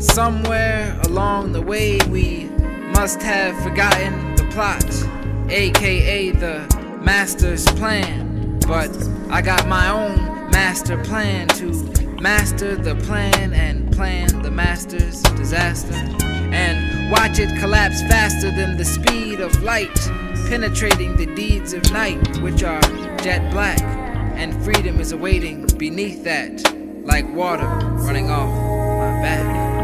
Somewhere along the way we must have forgotten the plot, aka the master's plan. But I got my own master plan to master the plan and plan the master's disaster, and watch it collapse faster than the speed of light, penetrating the deeds of night, which are jet black, and freedom is awaiting beneath that, like water running off my back.